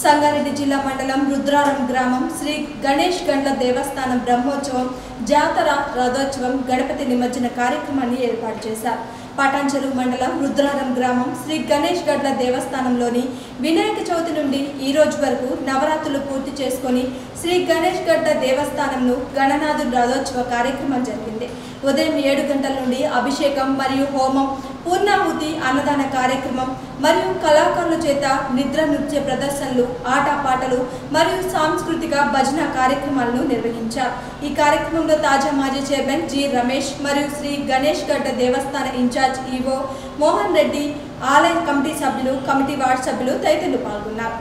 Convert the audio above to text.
సంగారెడ్డి జిల్లా మండలం రుద్రారం గ్రామం శ్రీ గణేష్ గండ్ల దేవస్థానం బ్రహ్మోత్సవం జాతర రథోత్సవం గణపతి నిమజ్జన కార్యక్రమాన్ని ఏర్పాటు చేశారు. పటాన్చెరు మండలం రుద్రారం గ్రామం శ్రీ గణేష్ గండ్ల దేవస్థానంలోని వినాయక చవితి నుండి ఈ రోజు వరకు నవరాత్రులు పూర్తి చేసుకొని శ్రీ గణేష్ గండ్ల దేవస్థానంలో గణనాథుడి రథోత్సవ కార్యక్రమం జరిగింది. ఉదయం 7 గంటల నుండి అభిషేకం మరియు హోమం, పూర్ణాహుతి, అన్నదాన కార్యక్రమం మరియు కళాకారుల చేత నిద్ర నృత్య ప్రదర్శనలు, ఆటపాటలు మరియు సాంస్కృతిక భజన కార్యక్రమాలను నిర్వహించారు. ఈ కార్యక్రమంలో తాజా మాజీ చైర్మన్ జి రమేష్ మరియు శ్రీ గణేష్ గడ్డ దేవస్థాన ఇన్ఛార్జ్ ఈవో మోహన్ రెడ్డి, ఆలయ కమిటీ సభ్యులు, కమిటీ వార్డు సభ్యులు తదితరులు పాల్గొన్నారు.